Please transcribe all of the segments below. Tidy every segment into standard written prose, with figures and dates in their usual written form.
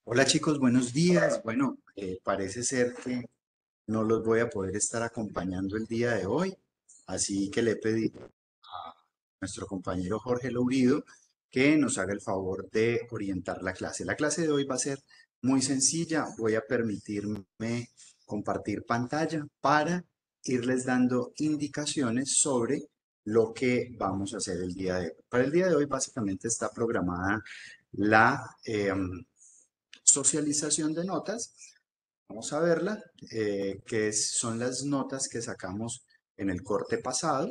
Hola chicos, buenos días. Bueno, parece ser que no los voy a poder estar acompañando el día de hoy, así que le pedí a nuestro compañero Jorge Lourido que nos haga el favor de orientar la clase. La clase de hoy va a ser muy sencilla. Voy a permitirme compartir pantalla para irles dando indicaciones sobre lo que vamos a hacer el día de hoy. Para el día de hoy básicamente está programada la socialización de notas. Vamos a verla, son las notas que sacamos en el corte pasado.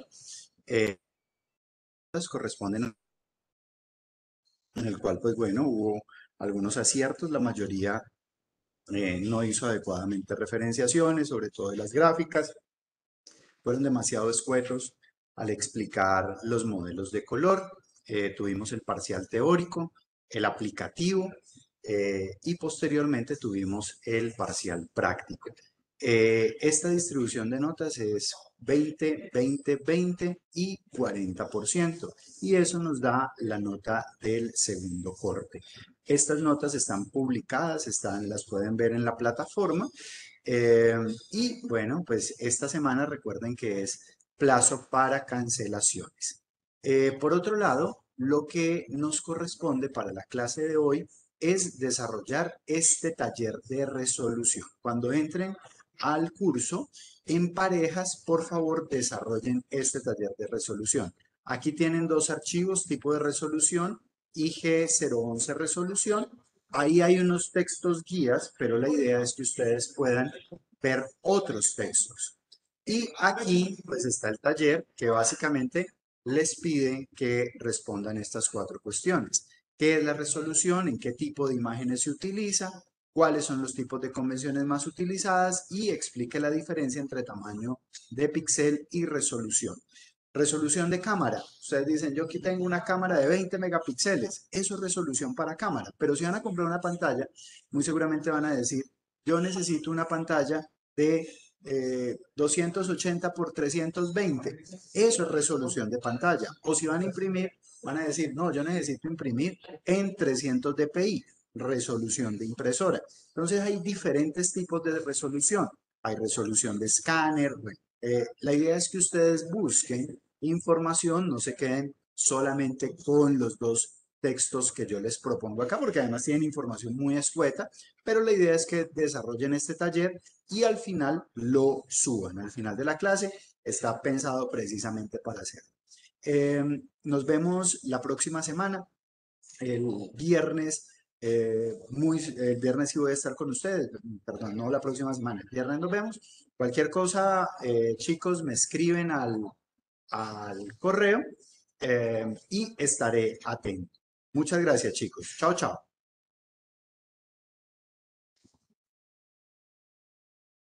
Las corresponden en el cual, pues bueno, hubo algunos aciertos, la mayoría no hizo adecuadamente referenciaciones, sobre todo de las gráficas, fueron demasiado escuetos al explicar los modelos de color. Tuvimos el parcial teórico, el aplicativo y posteriormente tuvimos el parcial práctico. Esta distribución de notas es 20, 20, 20 y 40%, y eso nos da la nota del segundo corte. Estas notas están publicadas, las pueden ver en la plataforma. Eh, y bueno, pues esta semana recuerden que es plazo para cancelaciones. Por otro lado, lo que nos corresponde para la clase de hoy es desarrollar este taller de resolución. Cuando entren al curso en parejas, por favor, desarrollen este taller de resolución. Aquí tienen dos archivos, tipo de resolución, IG011 resolución. Ahí hay unos textos guías, pero la idea es que ustedes puedan ver otros textos. Y aquí pues está el taller que básicamente les pide que respondan estas cuatro cuestiones. ¿Qué es la resolución? ¿En qué tipo de imágenes se utiliza? ¿Cuáles son los tipos de convenciones más utilizadas? Y explique la diferencia entre tamaño de píxel y resolución. Resolución de cámara. Ustedes dicen, yo aquí tengo una cámara de 20 megapíxeles. Eso es resolución para cámara. Pero si van a comprar una pantalla, muy seguramente van a decir, yo necesito una pantalla de 280 por 320. Eso es resolución de pantalla. O si van a imprimir, van a decir, no, yo necesito imprimir en 300 dpi, resolución de impresora. Entonces hay diferentes tipos de resolución. Hay resolución de escáner. Bueno, la idea es que ustedes busquen información, no se queden solamente con los dos textos que yo les propongo acá, porque además tienen información muy escueta, pero la idea es que desarrollen este taller y al final lo suban. Al final de la clase está pensado precisamente para hacerlo. Nos vemos la próxima semana, el viernes. El viernes sí voy a estar con ustedes, perdón, no la próxima semana, el viernes nos vemos. Cualquier cosa, chicos, me escriben al correo y estaré atento. Muchas gracias, chicos. Chao, chao.